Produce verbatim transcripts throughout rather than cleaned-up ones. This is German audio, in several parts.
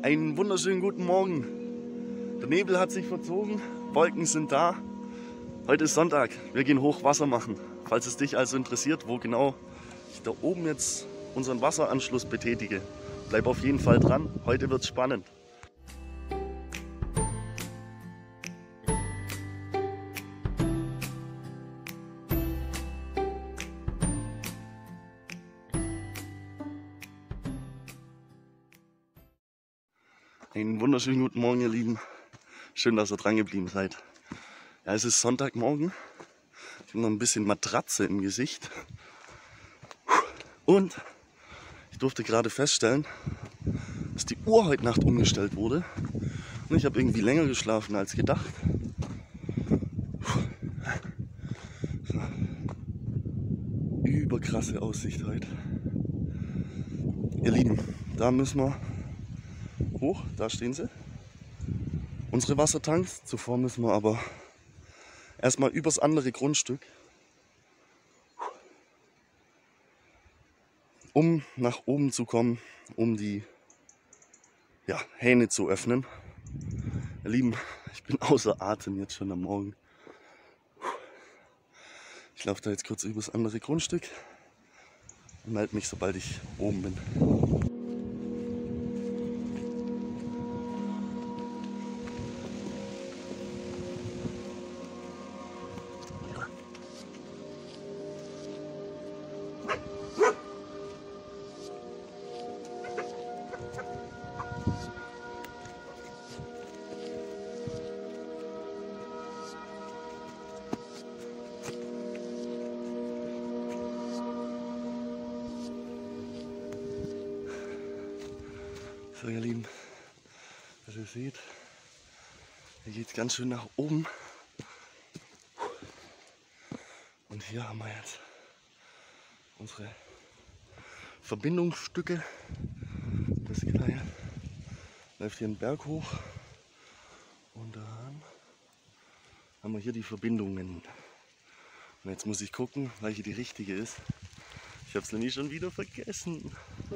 Einen wunderschönen guten Morgen. Der Nebel hat sich verzogen, Wolken sind da. Heute ist Sonntag, wir gehen hoch Wasser machen. Falls es dich also interessiert, wo genau ich da oben jetzt unseren Wasseranschluss betätige, bleib auf jeden Fall dran, heute wird's spannend. Einen wunderschönen guten Morgen, ihr Lieben. Schön, dass ihr dran geblieben seid. Ja, es ist Sonntagmorgen. Ich habe noch ein bisschen Matratze im Gesicht. Und ich durfte gerade feststellen, dass die Uhr heute Nacht umgestellt wurde. Und ich habe irgendwie länger geschlafen als gedacht. So. Überkrasse Aussicht heute. Ihr Lieben, da müssen wir hoch, da stehen sie. Unsere Wassertanks. Zuvor müssen wir aber erstmal übers andere Grundstück, um nach oben zu kommen, um die ja, Hähne zu öffnen. Ihr Lieben, ich bin außer Atem jetzt schon am Morgen. Ich laufe da jetzt kurz übers andere Grundstück und melde mich, sobald ich oben bin. So, ihr Lieben, was ihr seht, hier geht es ganz schön nach oben. Und hier haben wir jetzt unsere Verbindungsstücke. Das Gleis läuft hier einen Berg hoch und dann haben wir hier die Verbindungen. Und jetzt muss ich gucken, welche die richtige ist. Ich habe es nämlich schon wieder vergessen.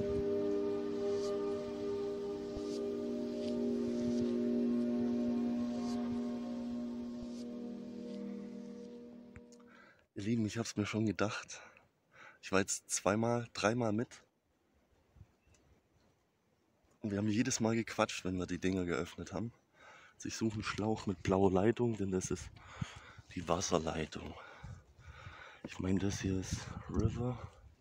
Ihr Lieben, ich habe es mir schon gedacht. Ich war jetzt zweimal, dreimal mit. Und wir haben jedes Mal gequatscht, wenn wir die Dinger geöffnet haben. Also ich suche einen Schlauch mit blauer Leitung, denn das ist die Wasserleitung. Ich meine, das hier ist River.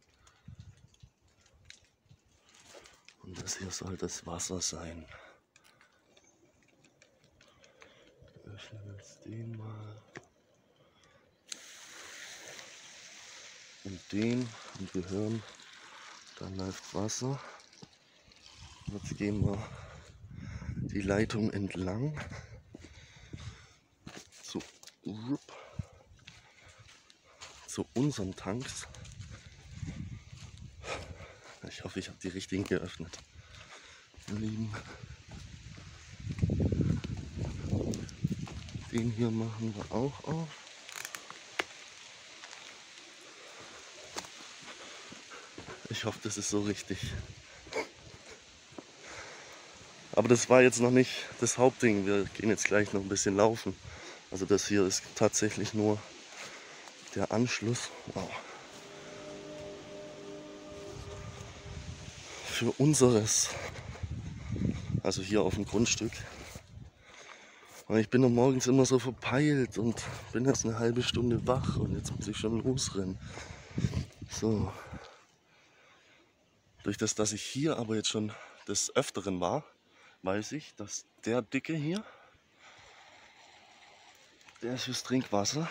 Und das hier soll das Wasser sein. Wir öffnen jetzt den mal. Und den, und wir hören, da läuft Wasser. Jetzt gehen wir die Leitung entlang zu, zu unseren Tanks. Ich hoffe, ich habe die richtigen geöffnet. Ihr Lieben, den hier machen wir auch auf. Ich hoffe, das ist so richtig. Aber das war jetzt noch nicht das Hauptding. Wir gehen jetzt gleich noch ein bisschen laufen. Also das hier ist tatsächlich nur der Anschluss. Wow. Für unseres. Also hier auf dem Grundstück. Und ich bin noch morgens immer so verpeilt und bin jetzt eine halbe Stunde wach und jetzt muss ich schon losrennen. So. Durch das, dass ich hier aber jetzt schon des Öfteren war, weiß ich, dass der Dicke hier, der ist fürs Trinkwasser.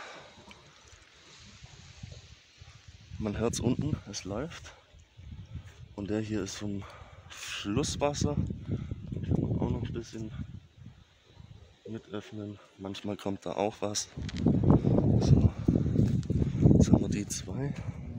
Man hört es unten, es läuft. Und der hier ist vom Flusswasser. Den kann man auch noch ein bisschen mit öffnen. Manchmal kommt da auch was. So, jetzt haben wir die zwei.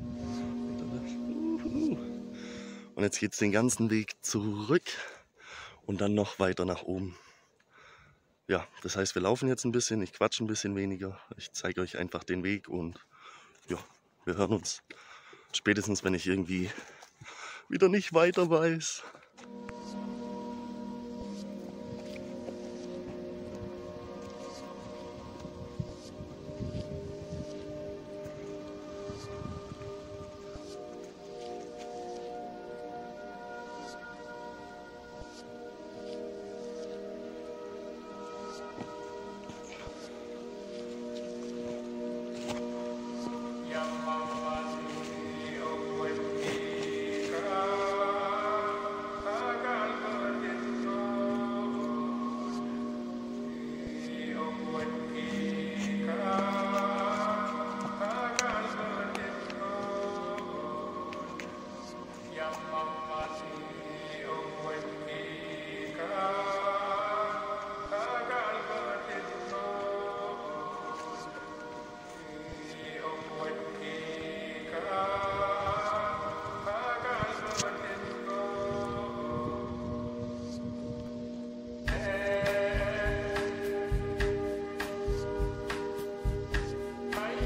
Und jetzt geht es den ganzen Weg zurück und dann noch weiter nach oben. Ja, das heißt, wir laufen jetzt ein bisschen, ich quatsche ein bisschen weniger. Ich zeige euch einfach den Weg und ja, wir hören uns. Spätestens, wenn ich irgendwie wieder nicht weiter weiß.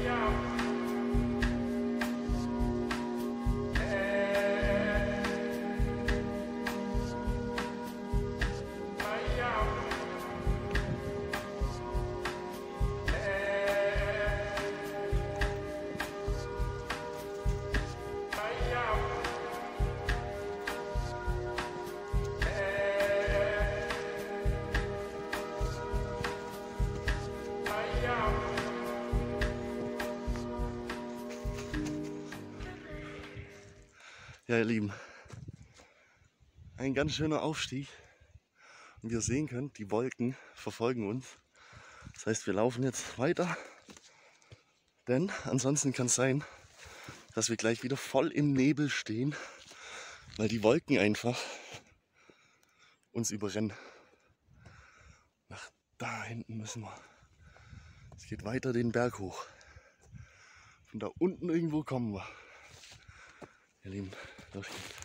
Ja, ihr Lieben, ein ganz schöner Aufstieg und wie ihr sehen könnt, die Wolken verfolgen uns. Das heißt, wir laufen jetzt weiter, denn ansonsten kann es sein, dass wir gleich wieder voll im Nebel stehen, weil die Wolken einfach uns überrennen. Nach da hinten müssen wir. Es geht weiter den Berg hoch. Von da unten irgendwo kommen wir. Ihr Lieben, los geht's.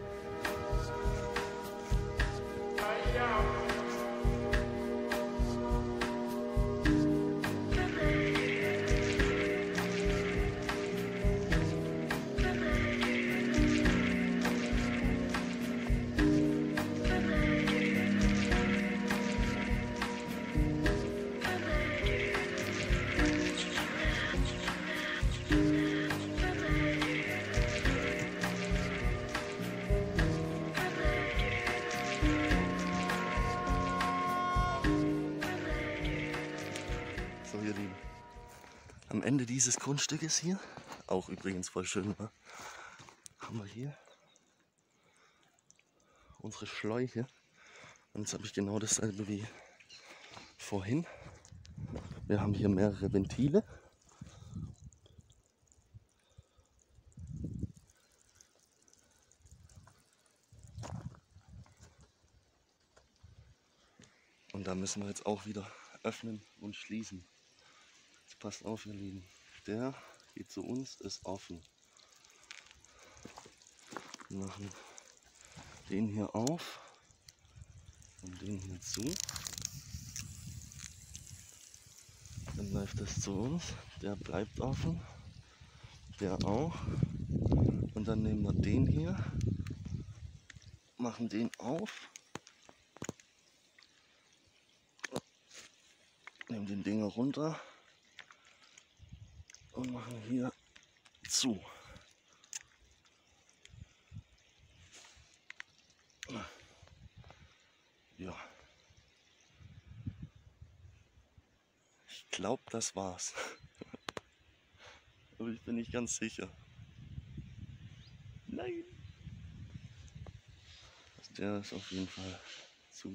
So, ihr Lieben, am Ende dieses Grundstückes hier, auch übrigens voll schön, ne? Haben wir hier unsere Schläuche. Und jetzt habe ich genau dasselbe wie vorhin. Wir haben hier mehrere Ventile. Und da müssen wir jetzt auch wieder öffnen und schließen. Jetzt passt auf, ihr Lieben. Der geht zu uns, ist offen. Wir machen den hier auf und den hier zu. Dann läuft das zu uns. Der bleibt offen. Der auch. Und dann nehmen wir den hier, machen den auf. Nehmen den Dinger runter und machen hier zu. Ja. Ich glaube, das war's. Aber ich bin nicht ganz sicher. Nein. Der ist auf jeden Fall zu.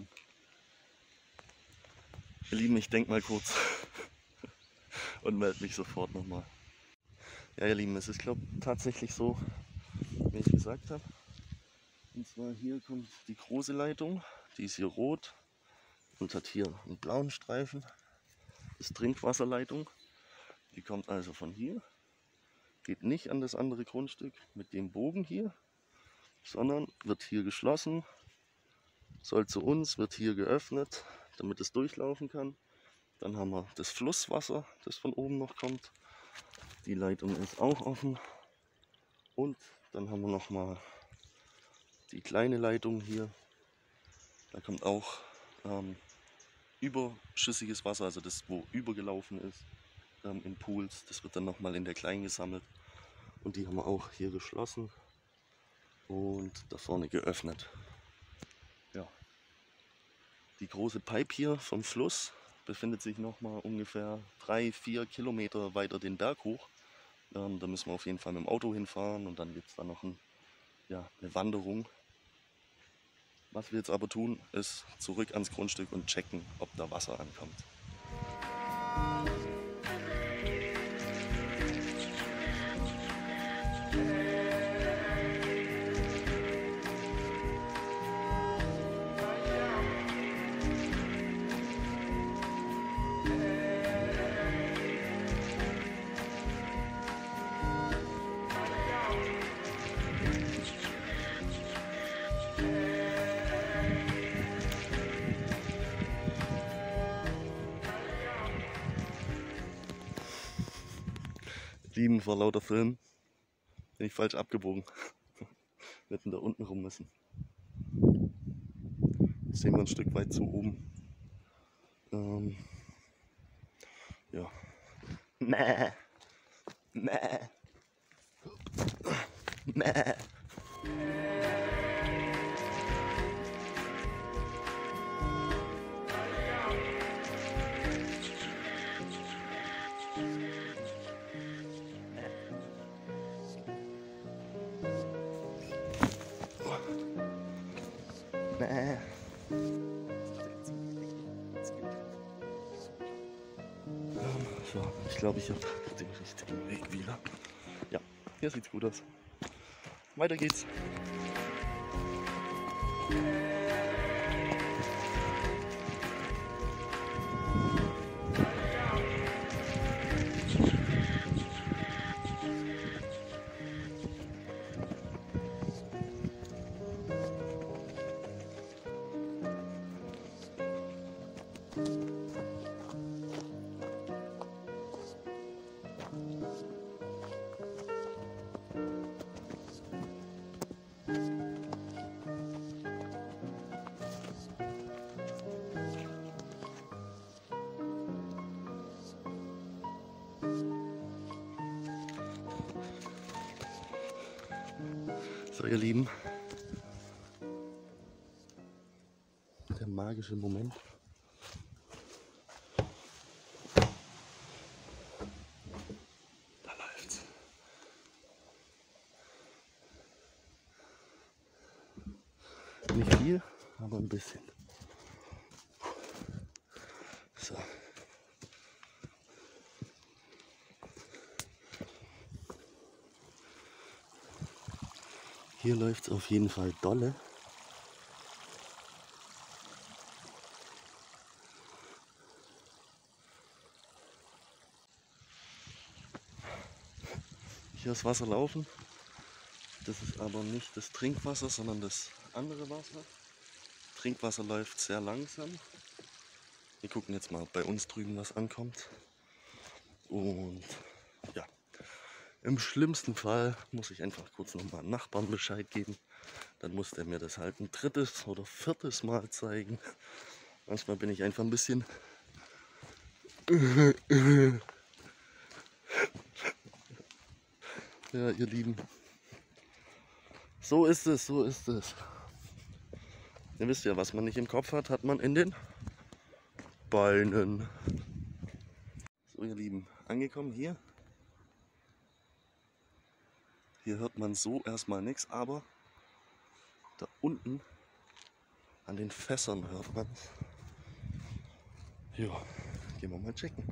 Ihr Lieben, ich denke mal kurz und melde mich sofort nochmal. Ja, ihr Lieben, es ist, glaube ich, tatsächlich so, wie ich gesagt habe. Und zwar hier kommt die große Leitung, die ist hier rot und hat hier einen blauen Streifen. Das ist Trinkwasserleitung. Die kommt also von hier, geht nicht an das andere Grundstück mit dem Bogen hier, sondern wird hier geschlossen, soll zu uns, wird hier geöffnet, damit es durchlaufen kann. Dann haben wir das Flusswasser, das von oben noch kommt. Die Leitung ist auch offen. Und dann haben wir noch mal die kleine Leitung hier. Da kommt auch ähm, überschüssiges Wasser, also das, wo übergelaufen ist, ähm, in Pools. Das wird dann noch mal in der kleinen gesammelt. Und die haben wir auch hier geschlossen und da vorne geöffnet. Ja. Die große Pipe hier vom Fluss befindet sich noch mal ungefähr drei, vier Kilometer weiter den Berg hoch. Ähm, da müssen wir auf jeden Fall mit dem Auto hinfahren und dann gibt es da noch ein, ja, eine Wanderung. Was wir jetzt aber tun, ist zurück ans Grundstück und checken, ob da Wasser ankommt. Lieben, vor lauter Film bin ich falsch abgebogen. Wir hätten da unten rum müssen. Jetzt sehen wir ein Stück weit zu oben. Ähm, ja. Mäh. Mäh. Mäh. Mäh. So, ich glaube, ich habe den richtigen Weg wieder. Ja, hier sieht's gut aus. Weiter geht's. So, ihr Lieben, der magische Moment. Da läuft's. Nicht viel, aber ein bisschen. So. Hier läuft es auf jeden Fall dolle. Hier ist Wasser laufen. Das ist aber nicht das Trinkwasser, sondern das andere Wasser. Trinkwasser läuft sehr langsam. Wir gucken jetzt mal, ob bei uns drüben was ankommt. Und ja, im schlimmsten Fall muss ich einfach kurz nochmal einem Nachbarn Bescheid geben. Dann muss der mir das halt ein drittes oder viertes Mal zeigen. Manchmal bin ich einfach ein bisschen... Ja, ihr Lieben. So ist es, so ist es. Ihr wisst ja, was man nicht im Kopf hat, hat man in den Beinen. So, ihr Lieben, angekommen hier. Hier hört man so erstmal nichts, aber da unten an den Fässern hört man es. Ja, gehen wir mal checken.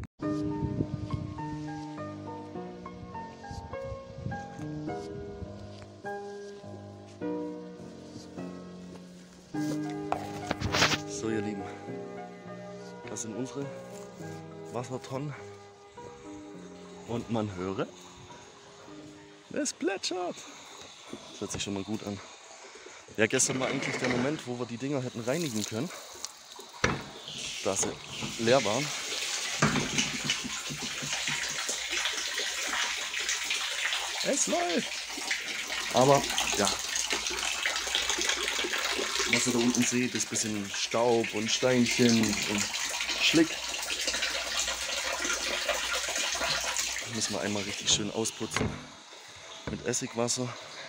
So, ihr Lieben, das sind unsere Wassertonnen und man höre, es plätschert. Das hört sich schon mal gut an. Ja, gestern war eigentlich der Moment, wo wir die Dinger hätten reinigen können, da sie leer waren. Es läuft! Aber ja, was ihr da unten seht, ist ein bisschen Staub und Steinchen und Schlick. Da müssen wir einmal richtig schön ausputzen mit Essigwasser.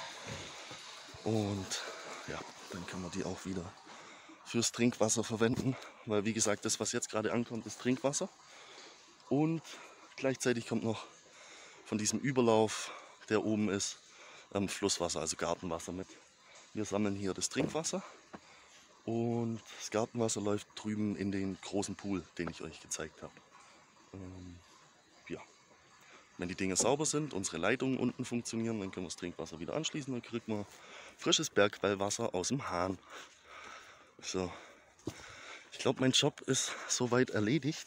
Und ja, dann können wir die auch wieder fürs Trinkwasser verwenden. Weil wie gesagt, das was jetzt gerade ankommt, ist Trinkwasser. Und gleichzeitig kommt noch von diesem Überlauf, der oben ist, ähm, Flusswasser, also Gartenwasser mit. Wir sammeln hier das Trinkwasser. Und das Gartenwasser läuft drüben in den großen Pool, den ich euch gezeigt habe. Ähm, ja. Wenn die Dinge sauber sind, unsere Leitungen unten funktionieren, dann können wir das Trinkwasser wieder anschließen. Dann kriegt man frisches Bergquellwasser aus dem Hahn. So. Ich glaube, mein Job ist soweit erledigt.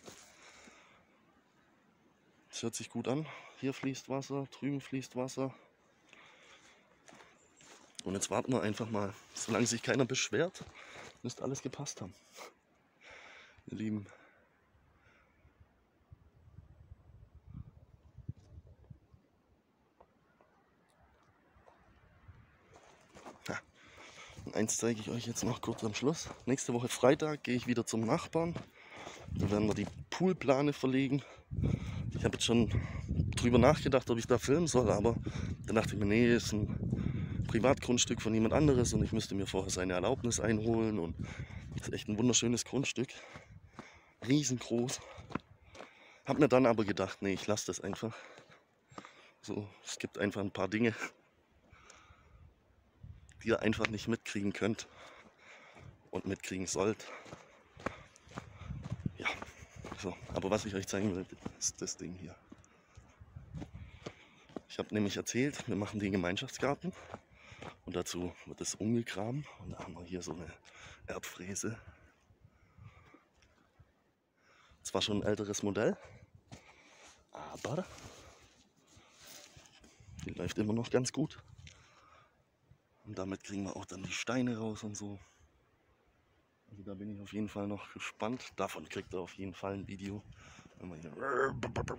Das hört sich gut an. Hier fließt Wasser, drüben fließt Wasser. Und jetzt warten wir einfach mal, solange sich keiner beschwert, müsste alles gepasst haben. Ihr Lieben. eins zeige ich euch jetzt noch kurz am Schluss. Nächste Woche Freitag gehe ich wieder zum Nachbarn. Da werden wir die Poolplane verlegen. Ich habe jetzt schon drüber nachgedacht, ob ich da filmen soll, aber dann dachte ich mir, nee, ist ein Privatgrundstück von jemand anderes und ich müsste mir vorher seine Erlaubnis einholen. Und das ist echt ein wunderschönes Grundstück. Riesengroß. Hab mir dann aber gedacht, nee, ich lasse das einfach. So, es gibt einfach ein paar Dinge, die ihr einfach nicht mitkriegen könnt und mitkriegen sollt. Ja, so, aber was ich euch zeigen will, ist das Ding hier. Ich habe nämlich erzählt, wir machen den Gemeinschaftsgarten und dazu wird es umgegraben und da haben wir hier so eine Erdfräse. Zwar schon ein älteres Modell, aber die läuft immer noch ganz gut. Und damit kriegen wir auch dann die Steine raus und so. Also da bin ich auf jeden Fall noch gespannt. Davon kriegt ihr auf jeden Fall ein Video. Wenn wir hier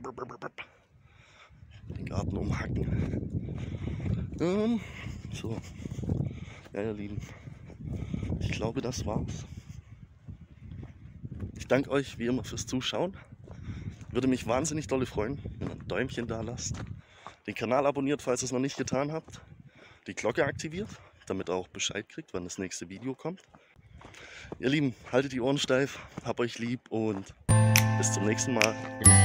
den Garten umhacken. Ähm, so. Ja, ihr Lieben. Ich glaube, das war's. Ich danke euch wie immer fürs Zuschauen. Würde mich wahnsinnig dolle freuen, wenn ihr ein Däumchen da lasst. Den Kanal abonniert, falls ihr es noch nicht getan habt. Die Glocke aktiviert, damit ihr auch Bescheid kriegt, wann das nächste Video kommt. Ihr Lieben, haltet die Ohren steif, habt euch lieb und bis zum nächsten Mal.